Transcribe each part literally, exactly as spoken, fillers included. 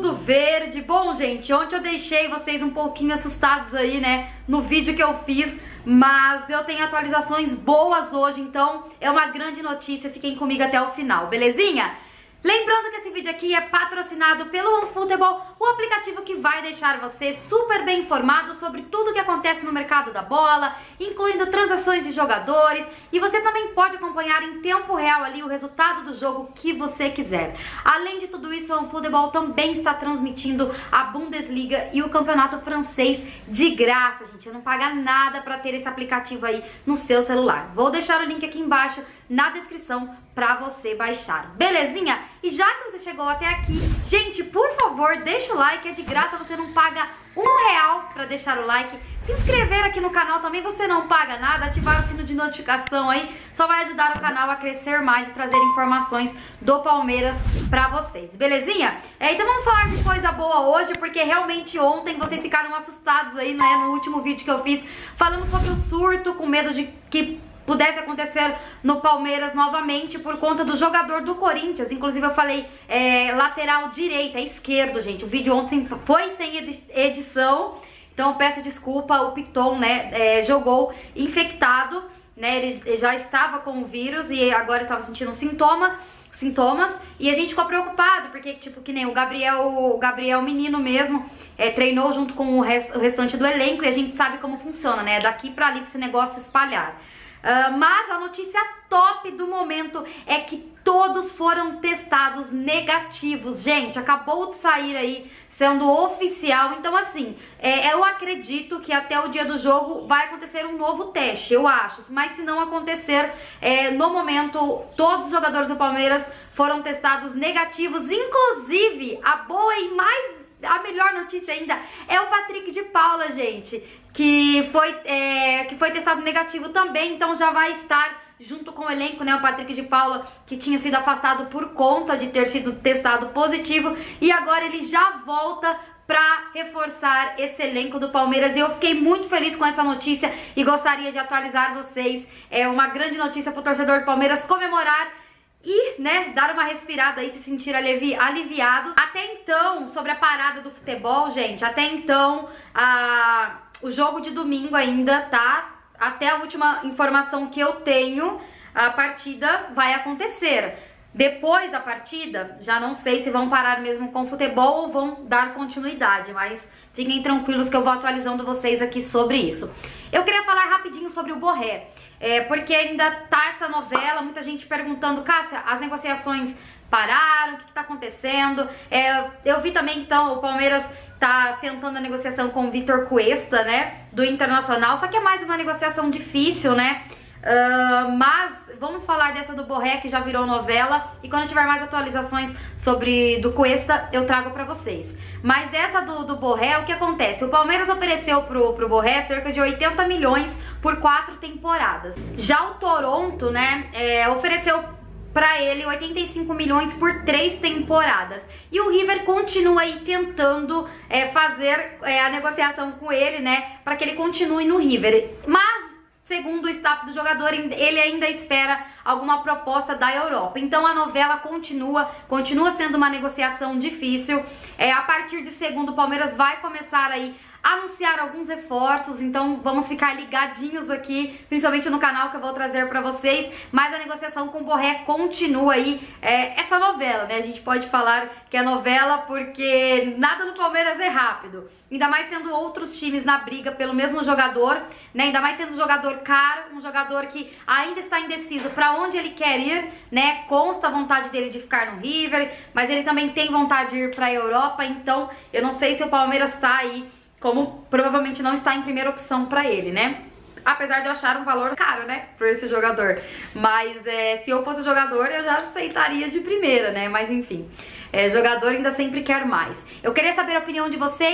tudo verde. Bom, gente, ontem eu deixei vocês um pouquinho assustados aí, né, no vídeo que eu fiz, mas eu tenho atualizações boas hoje, então é uma grande notícia, fiquem comigo até o final, belezinha? Lembrando que esse vídeo aqui é patrocinado pelo OneFootball, o aplicativo que vai deixar você super bem informado sobre tudo que acontece no mercado da bola, incluindo transações de jogadores, e você também pode acompanhar em tempo real ali o resultado do jogo que você quiser. Além de tudo isso, o OneFootball também está transmitindo a Bundesliga e o campeonato francês de graça, gente. Não paga nada para ter esse aplicativo aí no seu celular. Vou deixar o link aqui embaixo na descrição pra você baixar, belezinha? E já que você chegou até aqui, gente, por favor, deixa o like, é de graça, você não paga um real pra deixar o like. Se inscrever aqui no canal também você não paga nada, ativar o sino de notificação aí, só vai ajudar o canal a crescer mais e trazer informações do Palmeiras pra vocês, belezinha? É, então vamos falar de coisa boa hoje, porque realmente ontem vocês ficaram assustados aí, né, no último vídeo que eu fiz, falando sobre o surto, com medo de que pudesse acontecer no Palmeiras novamente por conta do jogador do Corinthians. Inclusive eu falei é, lateral direita, esquerdo, gente. O vídeo ontem foi sem edição, então eu peço desculpa. O Piton, né, é, jogou infectado, né, ele já estava com o vírus e agora estava sentindo um sintoma, sintomas, e a gente ficou preocupado, porque tipo, que nem o Gabriel, o Gabriel menino mesmo, é, treinou junto com o, rest, o restante do elenco, e a gente sabe como funciona, né, daqui pra ali pra esse negócio se espalhar. Uh, mas a notícia top do momento é que todos foram testados negativos, gente, acabou de sair aí, sendo oficial. Então assim, é, eu acredito que até o dia do jogo vai acontecer um novo teste, eu acho, mas se não acontecer, é, no momento todos os jogadores do Palmeiras foram testados negativos, inclusive a boa e mais a melhor notícia ainda é o Patrick de Paula, gente, que foi, é, que foi testado negativo também, então já vai estar junto com o elenco, né, o Patrick de Paula, que tinha sido afastado por conta de ter sido testado positivo, e agora ele já volta para reforçar esse elenco do Palmeiras. E eu fiquei muito feliz com essa notícia e gostaria de atualizar vocês. É uma grande notícia para o torcedor do Palmeiras comemorar e, né, dar uma respirada e se sentir alivi aliviado. Até então, sobre a parada do futebol, gente, até então, a... o jogo de domingo ainda tá, até a última informação que eu tenho, a partida vai acontecer. Depois da partida, já não sei se vão parar mesmo com o futebol ou vão dar continuidade, mas fiquem tranquilos que eu vou atualizando vocês aqui sobre isso. Eu queria falar rapidinho sobre o Borré, é, porque ainda tá essa novela, muita gente perguntando, Cássia, as negociações pararam, o que, que tá acontecendo? É, eu vi também, então, o Palmeiras tá tentando a negociação com o Vitor Cuesta, né, do Internacional, só que é mais uma negociação difícil, né? Uh, mas vamos falar dessa do Borré, que já virou novela, e quando tiver mais atualizações sobre do Cuesta, eu trago pra vocês. Mas essa do, do Borré, o que acontece? O Palmeiras ofereceu pro, pro Borré cerca de oitenta milhões por quatro temporadas. Já o Toronto, né, é, ofereceu pra ele oitenta e cinco milhões por três temporadas. E o River continua aí tentando é, fazer é, a negociação com ele, né, pra que ele continue no River. Mas segundo o staff do jogador, ele ainda espera alguma proposta da Europa. Então a novela continua, continua sendo uma negociação difícil. É, a partir de segundo, o Palmeiras vai começar aí a anunciar alguns reforços, então vamos ficar ligadinhos aqui, principalmente no canal que eu vou trazer pra vocês. Mas a negociação com o Borré continua aí, é, essa novela, né? A gente pode falar que é novela porque nada no Palmeiras é rápido. Ainda mais sendo outros times na briga pelo mesmo jogador, né? Ainda mais sendo um jogador caro, um jogador que ainda está indeciso para onde ele quer ir, né? Consta a vontade dele de ficar no River, mas ele também tem vontade de ir para a Europa, então eu não sei se o Palmeiras está aí, como provavelmente não está em primeira opção para ele, né? Apesar de eu achar um valor caro, né, por esse jogador. Mas é, se eu fosse jogador, eu já aceitaria de primeira, né? Mas enfim, é, jogador ainda sempre quer mais. Eu queria saber a opinião de vocês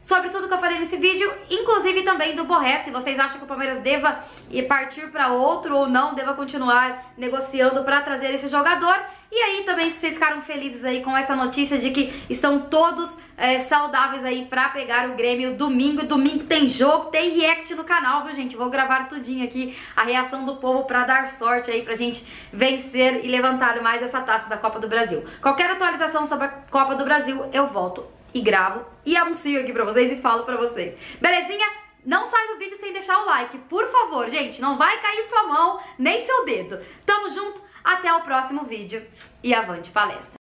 sobre tudo que eu falei nesse vídeo, inclusive também do Borré, se vocês acham que o Palmeiras deva partir para outro ou não, deva continuar negociando para trazer esse jogador. E aí também, se vocês ficaram felizes aí com essa notícia de que estão todos é, saudáveis aí pra pegar o Grêmio domingo. Domingo tem jogo, tem react no canal, viu, gente? Vou gravar tudinho aqui, a reação do povo pra dar sorte aí, pra gente vencer e levantar mais essa taça da Copa do Brasil. Qualquer atualização sobre a Copa do Brasil, eu volto e gravo e anuncio aqui pra vocês e falo pra vocês. Belezinha? Não sai do vídeo sem deixar o like, por favor, gente. Não vai cair tua mão, nem seu dedo. Tamo junto, até o próximo vídeo e avante palestra.